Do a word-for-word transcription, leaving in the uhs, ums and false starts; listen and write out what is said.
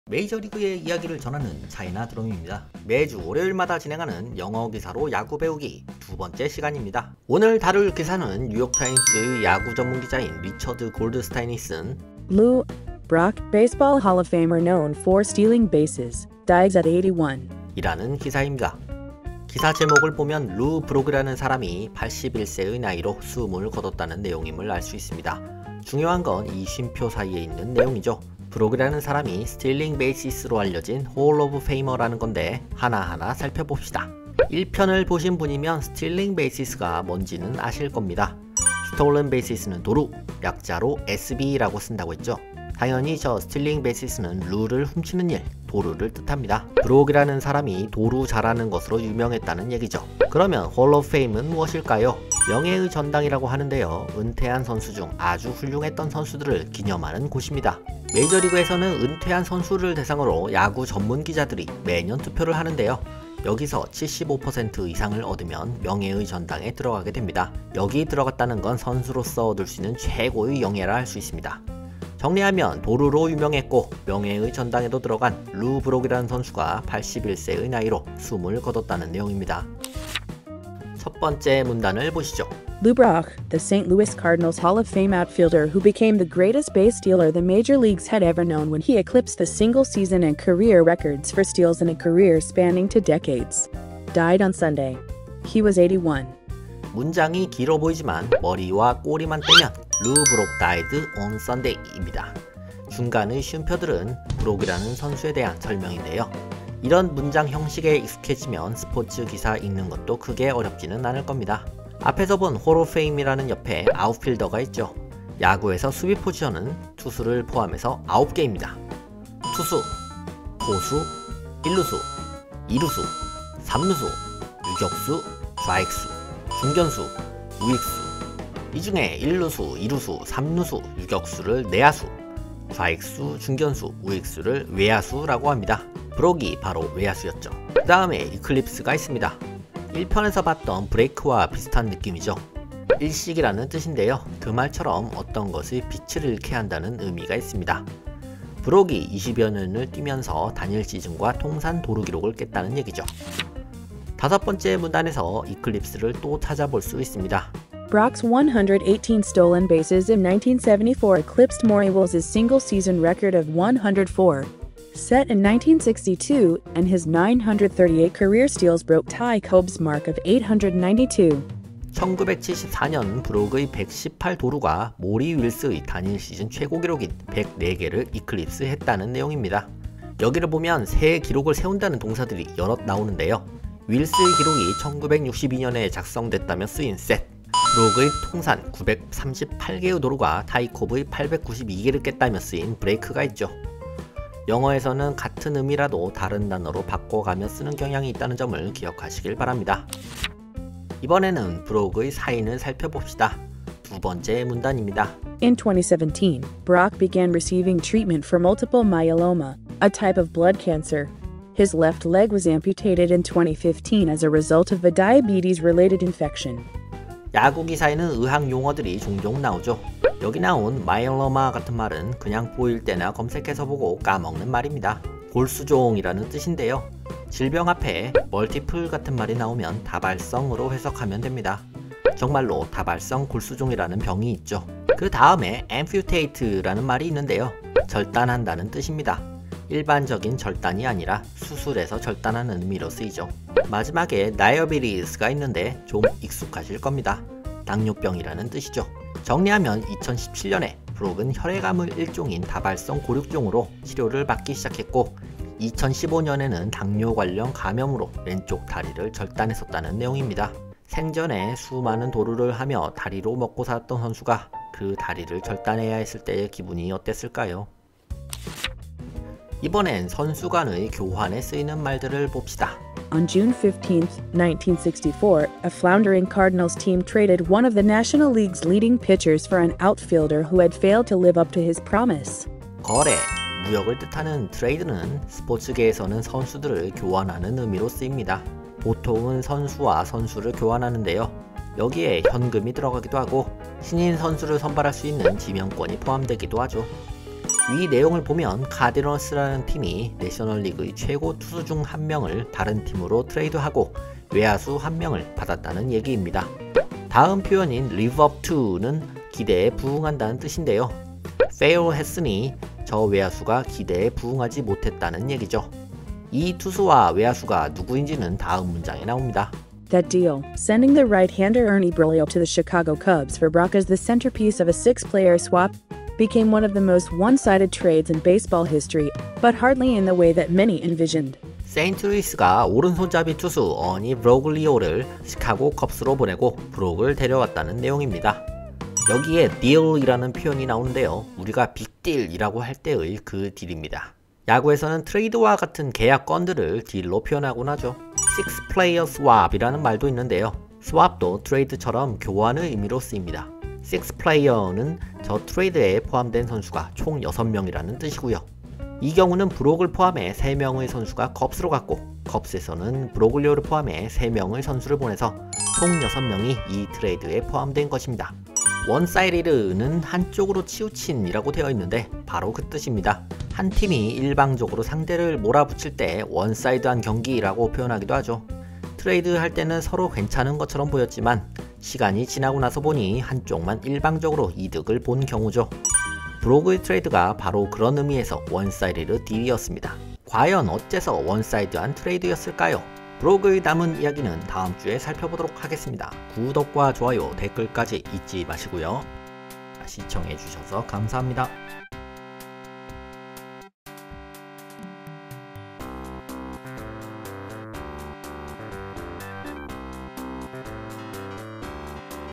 메이저리그의 이야기를 전하는 차이나 드럼입니다. 매주 월요일마다 진행하는 영어 기사로 야구 배우기 두 번째 시간입니다. 오늘 다룰 기사는 뉴욕타임스의 야구 전문 기자인 리처드 골드스타인이 쓴 Lou Brock, Baseball Hall of Famer known for stealing bases, dies at eighty-one. 이라는 기사입니다. 기사 제목을 보면 루 브록이라는 사람이 팔십일 세의 나이로 숨을 거뒀다는 내용임을 알 수 있습니다. 중요한 건 이 쉼표 사이에 있는 내용이죠. 브록이라는 사람이 스틸링 베이시스로 알려진 홀 오브 페이머라는 건데 하나하나 살펴봅시다. 일 편을 보신 분이면 스틸링 베이시스가 뭔지는 아실 겁니다. 스톨른 베이시스는 도루, 약자로 에스비라고 쓴다고 했죠. 당연히 저 스틸링 베이시스는 루를 훔치는 일, 도루를 뜻합니다. 브록이라는 사람이 도루 잘하는 것으로 유명했다는 얘기죠. 그러면 홀 오브 페임은 무엇일까요? 명예의 전당이라고 하는데요. 은퇴한 선수 중 아주 훌륭했던 선수들을 기념하는 곳입니다. 메이저리그에서는 은퇴한 선수를 대상으로 야구 전문 기자들이 매년 투표를 하는데요. 여기서 칠십오 퍼센트 이상을 얻으면 명예의 전당에 들어가게 됩니다. 여기 들어갔다는 건 선수로서 얻을 수 있는 최고의 영예라 할 수 있습니다. 정리하면 도루로 유명했고 명예의 전당에도 들어간 루 브록이라는 선수가 팔십일 세의 나이로 숨을 거뒀다는 내용입니다. 첫 번째 문단을 보시죠. Lou Brock, the Saint Louis Cardinals Hall of Fame outfielder who became the greatest base stealer the major leagues had ever known when he eclipsed the single-season and career records for steals in a career spanning two decades, died on Sunday. He was eighty-one. 문장이 길어 보이지만 머리와 꼬리만 떼면 루 브록 died on Sunday입니다. 중간의 쉼표들은 브록이라는 선수에 대한 설명인데요. 이런 문장 형식에 익숙해지면 스포츠 기사 읽는 것도 크게 어렵지는 않을 겁니다. 앞에서 본 홀 오브 페임이라는 옆에 아웃필더가 있죠. 야구에서 수비 포지션은 투수를 포함해서 아홉 개입니다. 투수, 포수, 일루수, 이루수, 삼루수, 유격수, 좌익수, 중견수, 우익수. 이 중에 일루수, 이루수, 삼루수, 유격수를 내야수, 좌익수, 중견수, 우익수를 외야수라고 합니다. 브록이 바로 외야수였죠. 그 다음에 이클립스가 있습니다. 일 편에서 봤던 브레이크와 비슷한 느낌이죠. 일식이라는 뜻인데요. 그 말처럼 어떤 것이 빛을 잃게 한다는 의미가 있습니다. 브록이 이십여 년을 뛰면서 단일 시즌과 통산 도루 기록을 깼다는 얘기죠. 다섯 번째 문단에서 이클립스를 또 찾아볼 수 있습니다. Brock's one hundred eighteen stolen bases in nineteen seventy-four eclipsed Maury Wills' single-season record of one hundred four. Set in nineteen sixty-two, and his nine hundred thirty-eight career steals broke Ty Cobb's mark of eight hundred ninety-two. 천구백칠십사 년 브록의 백십팔 도루가 모리 윌스의 단일 시즌 최고 기록인 백사 개를 이클립스 했다는 내용입니다. 여기를 보면 새 기록을 세운다는 동사들이 여럿 나오는데요. 윌스의 기록이 천구백육십이 년에 작성됐다며 쓰인 셋, 브록의 통산 구백삼십팔 개의 도루가 타이콥의 팔백구십이 개를 깼다며 쓰인 브레이크가 있죠. 영어에서는 같은 의미라도 다른 단어로 바꿔가며 쓰는 경향이 있다는 점을 기억하시길 바랍니다. 이번에는 브록의 사인을 살펴봅시다. 두 번째 문단입니다. In twenty seventeen, Brock began receiving treatment for multiple myeloma, a type of blood cancer. His left leg was amputated in twenty fifteen as a result of a diabetes-related infection. 야구 기사에는 의학 용어들이 종종 나오죠. 여기 나온 마이엘로마 같은 말은 그냥 보일 때나 검색해서 보고 까먹는 말입니다. 골수종이라는 뜻인데요. 질병 앞에 멀티플 같은 말이 나오면 다발성으로 해석하면 됩니다. 정말로 다발성 골수종이라는 병이 있죠. 그 다음에 amputate라는 말이 있는데요. 절단한다는 뜻입니다. 일반적인 절단이 아니라 수술에서 절단하는 의미로 쓰이죠. 마지막에 diabetes가 있는데 좀 익숙하실 겁니다. 당뇨병이라는 뜻이죠. 정리하면 이천십칠 년에 브록은 혈액암의 일종인 다발성 고륙종으로 치료를 받기 시작했고 이천십오 년에는 당뇨 관련 감염으로 왼쪽 다리를 절단했었다는 내용입니다. 생전에 수많은 도루를 하며 다리로 먹고 살았던 선수가 그 다리를 절단해야 했을 때의 기분이 어땠을까요? 이번엔 선수 간의 교환에 쓰이는 말들을 봅시다. On June fifteenth, nineteen sixty-four, a floundering Cardinals team traded one of the National League's leading pitchers for an outfielder who had failed to live up to his promise. 거래, 무역을 뜻하는 트레이드는 스포츠계에서는 선수들을 교환하는 의미로 쓰입니다. 보통은 선수와 선수를 교환하는데요. 여기에 현금이 들어가기도 하고 신인 선수를 선발할 수 있는 지명권이 포함되기도 하죠. 위 내용을 보면 카디널스라는 팀이 내셔널리그의 최고 투수 중 한 명을 다른 팀으로 트레이드하고 외야수 한 명을 받았다는 얘기입니다. 다음 표현인 live up to는 기대에 부응한다는 뜻인데요. fail 했으니 저 외야수가 기대에 부응하지 못했다는 얘기죠. 이 투수와 외야수가 누구인지는 다음 문장에 나옵니다. That deal, sending the right-hander Ernie Brillo to the Chicago Cubs for Brock as the centerpiece of a six-player swap, became one of the most one-sided trades in baseball history, but hardly in the way that many envisioned. 세인트루이스가 오른손잡이 투수 어니 브로글리오를 시카고 컵스로 보내고 브록을 데려왔다는 내용입니다. 여기에 딜이라는 표현이 나오는데요. 우리가 빅딜이라고 할 때의 그 딜입니다. 야구에서는 트레이드와 같은 계약 건들을 딜로 표현하곤 하죠. Six Player Swap이라는 말도 있는데요. swap도 트레이드처럼 교환의 의미로 쓰입니다. Six Player는 저 트레이드에 포함된 선수가 총 여섯 명이라는 뜻이고요. 이 경우는 브록을 포함해 세 명의 선수가 컵스로 갔고, 컵스에서는 브로글리오를 포함해 세 명의 선수를 보내서 총 여섯 명이 이 트레이드에 포함된 것입니다. 원사이리드는 한쪽으로 치우친이라고 되어 있는데 바로 그 뜻입니다. 한 팀이 일방적으로 상대를 몰아붙일 때 원사이드한 경기라고 표현하기도 하죠. 트레이드 할 때는 서로 괜찮은 것처럼 보였지만 시간이 지나고 나서 보니 한쪽만 일방적으로 이득을 본 경우죠. 브록의 트레이드가 바로 그런 의미에서 원사이드 딜이었습니다. 과연 어째서 원사이드한 트레이드였을까요? 브록의 남은 이야기는 다음 주에 살펴보도록 하겠습니다. 구독과 좋아요, 댓글까지 잊지 마시고요. 시청해주셔서 감사합니다.